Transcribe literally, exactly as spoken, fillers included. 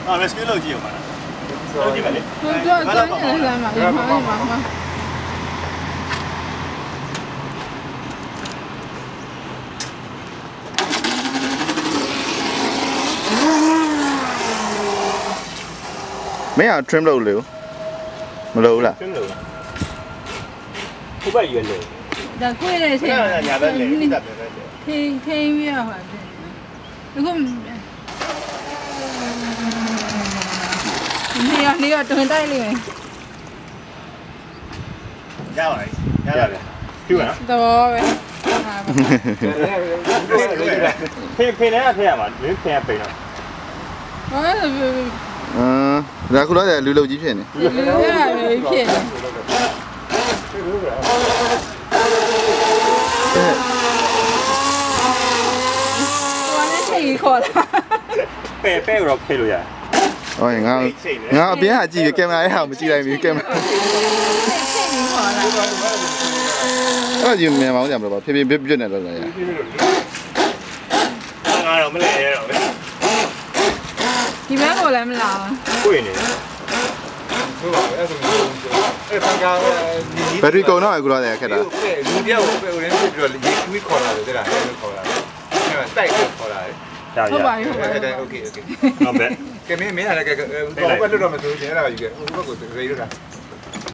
啊 rescue လုပ်ကြည့်ရမှာလုပ်ကြည့်ပါလေ对对，专业的人嘛，也忙也忙嘛。 没有 trim 漏流，没漏啦。 trim 漏，好不远嘞。 但贵的些，天天月好像，如果你要你要等待哩没？ ရပါပြီရပါပြီပြပါနော်တော့ပဲဖေဖေနဲ့ဖရမှာမင်းဖရပိန်တော့ဟောอืมဒါခုတော့လူလူကြီးဖြစ်နေလူလူရပဲဖြစ်နေဘာနဲ့ချိန်ခေါ်တာပဲပဲတော့ခေလို့ရဟောငါငါအပြင်ဟာကြည့်ကင်မရာရဲ့ဟာမကြည့်လိုက်ဘူးကင်မရာချိန်ခေါ်တာအဲ့ဒီမြန်မောင်းကြမလို့ပါဖြည်းဖြည်းပြပြနေတော့ရငါတော့မလဲရတော့ဒီဘက်ကိုလည်းမလာဘူးကိုယ်နေဟုတ်ပါအဲ့ဒါဆိုအဲ့ဖန်ကားဘယ်ရီကုန်တော့အခုတော့ခက်တာလူတယောက်ပဲဦးရင်းပြီးတော့ရေကွေးခေါ်လာတယ်တဲ့လားအဲ့လိုခေါ်လာတယ်အဲ့တိုက်ခေါ်လာတယ်ဟုတ်ပါပြီဟုတ်ပါပြီโอเคโอเคဟုတ်ပဲကဲမင်းမင်းလည်းကဲဟိုဘက်လွတ်တော့မဆိုရင်အဲ့ဒါယူခဲ့ဟိုဘက်ကိုရေလို့လား